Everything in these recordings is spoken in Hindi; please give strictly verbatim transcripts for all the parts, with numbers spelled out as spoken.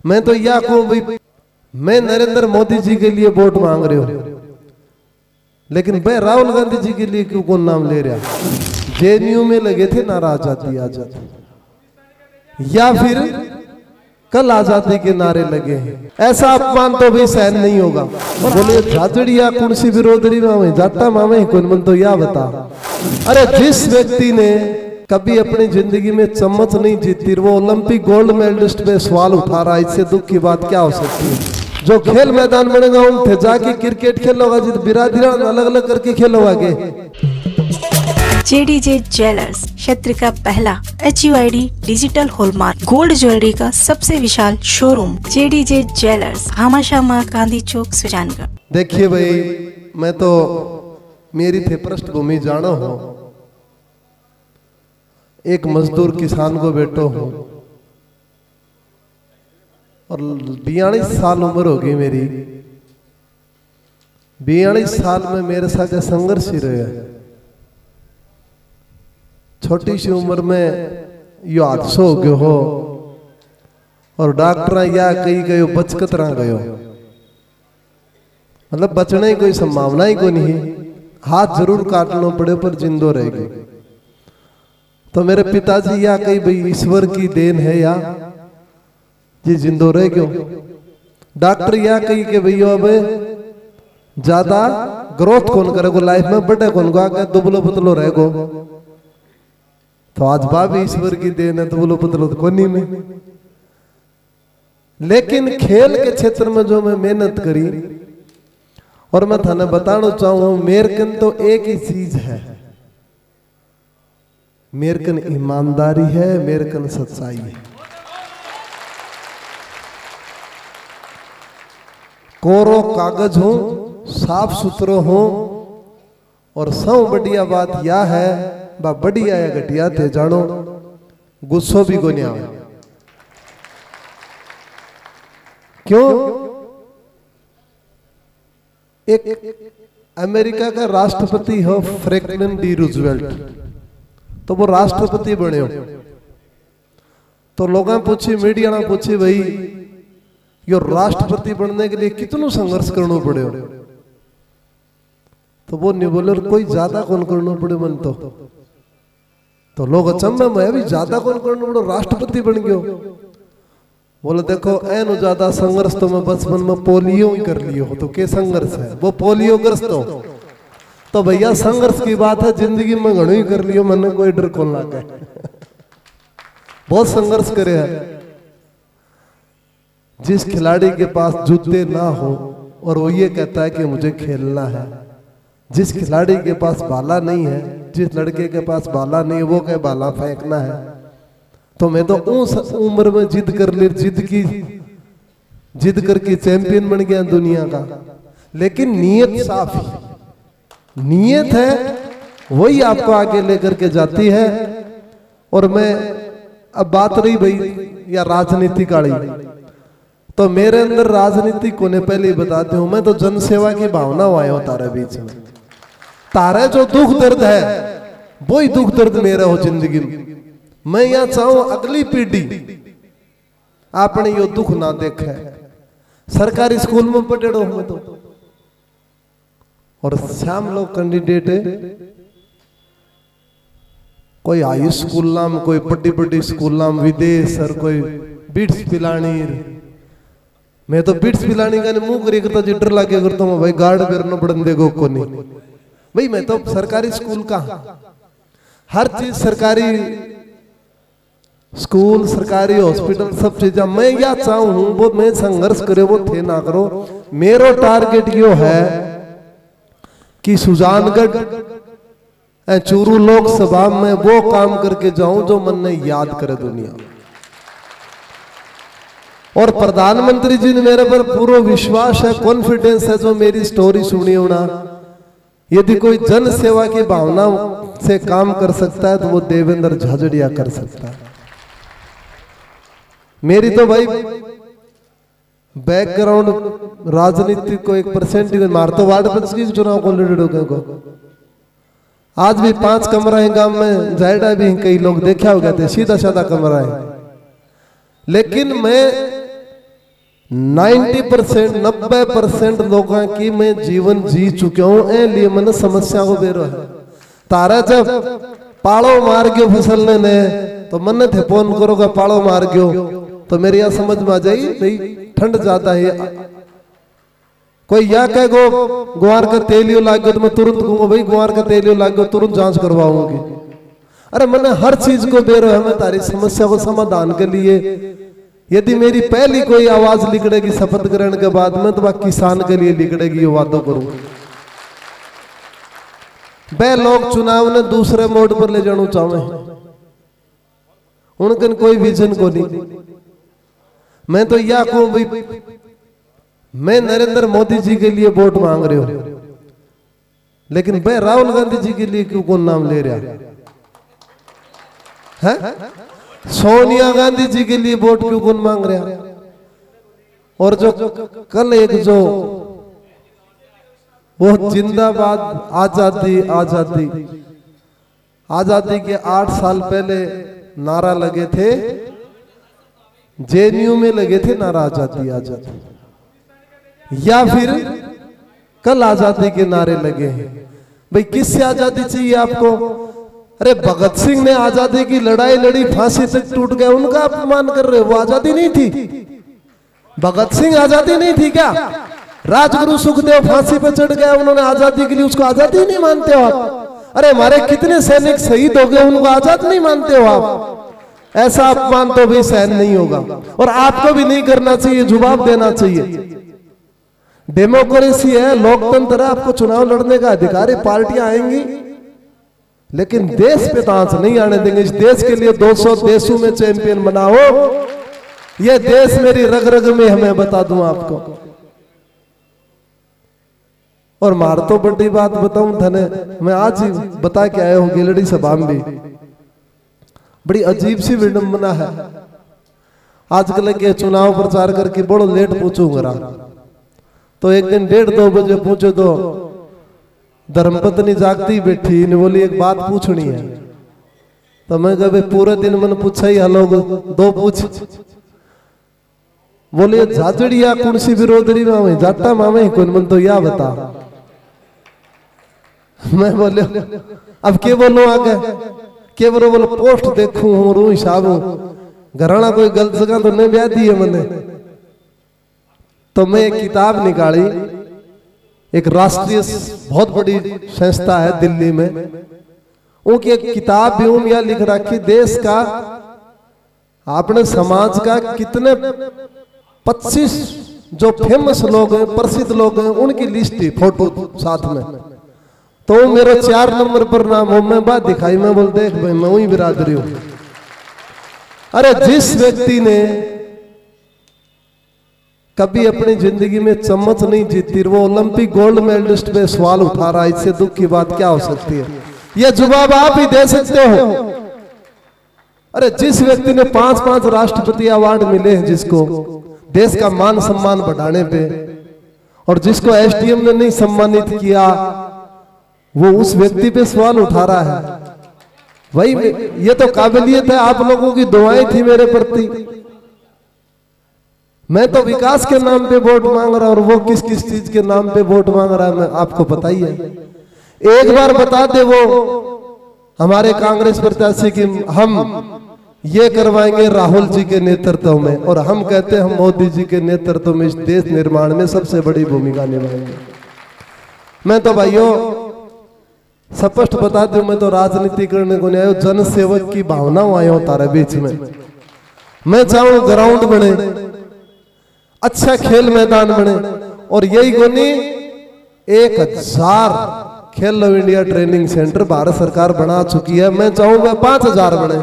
मैं तो यह कहूं भाई, मैं नरेंद्र मोदी जी के लिए वोट मांग रहे हो, लेकिन भाई राहुल गांधी जी के लिए क्यों कौन नाम ले रहा? जेएनयू में लगे थे नारा आजादी आजादी, या फिर कल आजादी के नारे लगे हैं। ऐसा अपमान तो भी सहन नहीं होगा। बोले झाझड़िया कौन सी विरोधी मामे जाता मामे कौन मन, तो या बता। अरे जिस व्यक्ति ने कभी अपनी जिंदगी में चम्मच नहीं जीती, वो ओलंपिक गोल्ड मेडलिस्ट पे सवाल उठा रहा है, इससे दुख की बात क्या हो सकती है? जो खेल मैदान बनेगा उनसे जाके क्रिकेट खेलोगा, जित बिरादरी अलग अलग करके खेलोगा के। जेडीजे ज्वेलर्स क्षेत्र का पहला H U I D digital hallmark gold jewellery का सबसे विशाल शोरूम जेडीजे ज्वेलर्स, हमाशा माँ गांधी चौक, सुजानगढ़। देखिए भाई, मैं तो मेरी थे पृष्ठभूमि जानो हो, एक मजदूर किसान को बेटो हूं और बयालीस साल उम्र हो गई मेरी। बयालीस साल में मेरे साथ संघर्ष ही रहे। छोटी सी उम्र में यो हादसा हो गयो हो और डॉक्टर या कई गयो बचकत रह गयो, मतलब बचने की कोई संभावना ही को नहीं, हाथ जरूर काटना पड़े पर जिंदो रह गए। तो मेरे पिताजी या कई भाई ईश्वर की देन है या जी जिंदो रह गयो। डॉक्टर या कई के भैया अब ज्यादा ग्रोथ कौन करेगो लाइफ में, बड़े कौन को आगे दुबलो पतलो रहेगो। तो आज बाबी ईश्वर की देन है, दुबलो पतलो तो कोनी में। लेकिन खेल के क्षेत्र में जो मैं मेहनत करी, और मैं थाने बताना चाहूं, मेरकन तो एक ही चीज है, मेरकन ईमानदारी है, मेरकन सच्चाई है। कोरो कागज हो, साफ सुथरो हो, और सब बढ़िया बात यह है, बा बढ़िया या घटिया थे जानो, गुस्सो भी को नहीं आवे। क्यों? एक अमेरिका का राष्ट्रपति हो फ्रैंकलिन डी रूजवेल्ट, तो वो राष्ट्रपति बने हो, तो लोगों पूछी, मीडिया ने पूछी, भाई यो राष्ट्रपति बनने के लिए कितना संघर्ष करना पड़े हो? तो वो नहीं बोले कोई ज्यादा कौन करना पड़े मन तो तो लोग अचंभे में अभी ज्यादा कौन करना पड़े, राष्ट्रपति बन गयो। बोले देखो एन ज्यादा संघर्ष तो मैं बचपन में पोलियो ही कर लियो हो, तो क्या संघर्ष है? वो पोलियो ग्रस्त हो, तो भैया संघर्ष की बात है, जिंदगी में घणो ही कर लियो, मैंने कोई डर कौन लागे। बहुत संघर्ष करे है। जिस खिलाड़ी के पास जूते ना हो और वो ये कहता है कि मुझे खेलना है, जिस खिलाड़ी के पास बाला नहीं है, जिस लड़के के पास बाला नहीं है, वो कहे बाला फेंकना है, तो मैं तो उस उम्र में जिद कर ली, जिद की जिद करके चैंपियन बन गया दुनिया का। लेकिन नीयत साफ है, नीयत है वही आपको आगे लेकर के जाती है। और मैं अब बात रही भाई या राजनीति वाली, तो मेरे अंदर राजनीति को ने पहले ही बताते हूं, मैं तो जनसेवा की भावना आया हूं तारे बीच में। तारे जो दुख दर्द है वही दुख दर्द मेरा हो जिंदगी में। मैं यहां चाहूं अगली पीढ़ी आपने यो दुख ना देखे। सरकारी स्कूल में पढ़ो हूं तो, और श्याम लोग कैंडिडेट है, कोई हाई स्कूल नाम, कोई बड़ी बड़ी स्कूल नाम विदेश, और कोई बिट्स पिलानी। मैं तो बिट्स पिलानी का मुंह करी करता, जिटर लाके करता हूँ भाई, गार्ड बेरना पड़न देगो को नहीं भाई। मैं तो सरकारी स्कूल का हर चीज, सरकारी स्कूल, सरकारी हॉस्पिटल, सब चीजें मैं या चाहूं हूं, वो मैं संघर्ष करे वो थे ना करो। मेरो टारगेट यो है कि सुजानगढ़ चूरू लोकसभा में वो काम करके जाऊं जो मन ने याद करे दुनिया। और प्रधानमंत्री जी ने मेरे पर पूरा विश्वास है, कॉन्फिडेंस है, जो मेरी स्टोरी सुनी होना, यदि कोई जन सेवा की भावना से काम कर सकता है तो वो देवेंद्र झाझड़िया कर सकता है। मेरी तो भाई बैकग्राउंड राजनीति को एक परसेंट मार, तो वार्ड पंच की चुनाव को लड़े को आज भी पांच कमरा है गांव में, जायडा भी कई लोग देखा हो गए थे, सीधा साधा कमरा है। लेकिन मैं नाइन्टी परसेंट नब्बे परसेंट लोगों की मैं जीवन जी चुका हूं, ए लिए मन समस्या को बेरो है। तारा जब पाड़ो मार गयो फिसलने ने तो मन थे फोन करोगा पाड़ो मार गयो तो मेरी यह समझ में आ जाई भाई ठंड ज्यादा है। कोई या कह गो गुआर का तेलियो लाग गयो तो मैं तुरंत कहूंगा भाई गुआर का तेलियो लाग गयो, तुरंत जांच करवाऊंगी। अरे मैंने हर चीज को बेरो है, मैं तारी समस्या को समाधान के लिए यदि मेरी पहली कोई आवाज लिखड़ेगी शपथ ग्रहण के बाद में तो वह किसान के लिए लिखड़ेगी, ये वादों करूंगा। वे लोग चुनाव ने दूसरे मोड पर ले जाना चाहे, उनके कोई विजन को नहीं। मैं तो यह कहूं भाई मैं नरेंद्र मोदी जी के लिए वोट मांग रहे हो, लेकिन भाई राहुल गांधी जी के लिए क्यों कौन नाम ले रहा है? सोनिया गांधी जी के लिए वोट क्यों कौन मांग रहा? और जो कल एक जो वो जिंदाबाद आजादी आजादी आजादी के आठ साल पहले नारा लगे थे, जेएनयू में लगे थे नारा आजादी आजादी, या फिर कल आजादी के नारे लगे हैं। भाई किससे आजादी चाहिए आपको? अरे भगत सिंह ने आजादी की लड़ाई लड़ी, फांसी तक टूट गए, उनका अपमान कर रहे हो? वो आजादी नहीं थी? भगत सिंह आजादी नहीं थी क्या? राजगुरु सुखदेव फांसी पे चढ़ गए, उन्होंने आजादी के लिए, उसको आजादी नहीं मानते हो आप? अरे हमारे कितने सैनिक शहीद हो गए, उनको आजाद नहीं मानते हो आप? ऐसा अपमान तो भी सहन नहीं होगा और आपको भी नहीं करना चाहिए, जवाब देना चाहिए। डेमोक्रेसी है, लोकतंत्र है, आपको चुनाव लड़ने का अधिकार है, पार्टियां आएंगी, लेकिन देश पे तांच नहीं आने देंगे। इस देश के लिए दो सौ देशों में चैंपियन बनाओ, ये देश मेरी रग रग में, हमें बता दूं आपको। और मार तो बड़ी बात बताऊं धने, मैं आज ही बता के आया हूं गेलड़ी सभा में भी बड़ी अजीब सी विडंबना है। आजकल के चुनाव प्रचार करके बड़ो लेट पूछूंगा, तो एक दिन डेढ़ दो बजे पूछो तो धर्मपत्नी जागती बैठी ने बोली एक बात पूछनी है। तो मैं कभी पूरे दिन मैंने पूछा ही हलो दो पूछ, बोले झाजड़िया कौन सी बिरोधरी मामे जाटा मामे कौन, मन तो या बता। मैं बोले अब के बोलो आगे, के बोलो बोलो पोस्ट देखूं हूं रू हिसाब घराना कोई गलत जगह तो नहीं ब्याह दी है मैंने। तो मैं एक किताब निकाली, एक राष्ट्रीय बहुत बड़ी संस्था है दिल्ली में, उनकी एक किताब भी उन यह लिख रखी देश का अपने समाज का कितने पच्चीस जो फेमस लोग हैं, प्रसिद्ध लोग हैं, उनकी लिस्ट थी फोटो साथ में। तो मेरा चार नंबर पर नाम हो, मैं बात दिखाई, मैं बोल देख भाई मैं वही बिरादरी हूं। अरे जिस व्यक्ति ने कभी अपनी जिंदगी में चम्मच नहीं जीती, वो ओलंपिक गोल्ड मेडलिस्ट पे सवाल उठा रहा है, इससे दुख की बात क्या हो सकती है? यह जवाब आप ही दे सकते हो। अरे जिस व्यक्ति ने पांच पांच राष्ट्रपति अवार्ड मिले हैं, जिसको देश का मान सम्मान बढ़ाने पे, और जिसको एसडीएम ने नहीं सम्मानित किया, वो उस व्यक्ति पे सवाल उठा रहा है। वही ये तो काबिलियत है, आप लोगों की दुआएं थी मेरे प्रति। मैं तो विकास के नाम पे वोट मांग रहा, और वो किस किस चीज के नाम पे वोट मांग रहा है मैं आपको पता ही है। एक बार बता दे वो हमारे कांग्रेस प्रत्याशी की हम ये करवाएंगे राहुल जी के नेतृत्व में, और हम कहते हैं हम मोदी जी के नेतृत्व में इस देश निर्माण में सबसे बड़ी भूमिका निभाएंगे। मैं तो भाइयों स्पष्ट बता दूं, मैं तो राजनीति करने को नहीं आया, जन सेवक की भावना आया हूं तारे बीच में। मैं चाहूं ग्राउंड बने, अच्छा खेल मैदान बने, और यही गोनी एक हजार खेलो इंडिया ट्रेनिंग सेंटर भारत सरकार बना चुकी है। मैं चाहूंगा पांच हजार बने।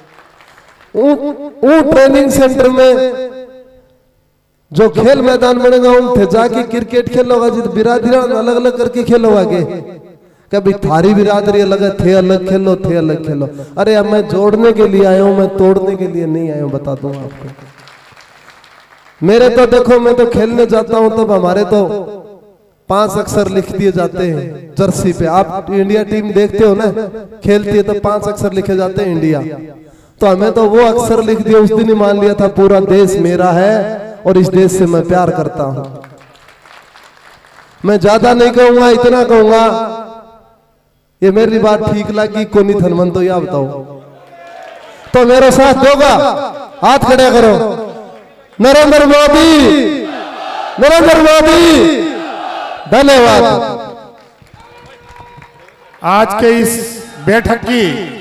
वो ट्रेनिंग सेंटर में जो खेल मैदान बनेगा, उन जाके क्रिकेट खेलोगा, जित बिरादरी अलग अलग करके खेलोगा के कभी थारी बिरादरी अलग है, थे अलग खेलो, थे अलग खेलो। अरे अब मैं जोड़ने के लिए आया हूं, मैं तोड़ने के लिए नहीं आया हूं, बता दूं आपको। मेरे तो देखो, मैं तो खेलने जाता हूं तब हमारे तो पांच अक्षर लिख दिए जाते हैं जर्सी पे। आप इंडिया टीम देखते हो ना, खेलती है तो पांच अक्षर लिखे जाते हैं इंडिया। तो हमें तो वो अक्षर लिख दिया, उस दिन ही मान लिया था पूरा देश मेरा है, और इस देश से मैं प्यार करता हूं। मैं ज्यादा नहीं कहूंगा, इतना कहूंगा, ये मेरी बात ठीक लगी कोनी थनमन तो या बताओ, तो मेरा साथ दोगा? हाथ खड़े करो। नरेंद्र मोदी, नरेंद्र मोदी। धन्यवाद। आज के इस बैठक की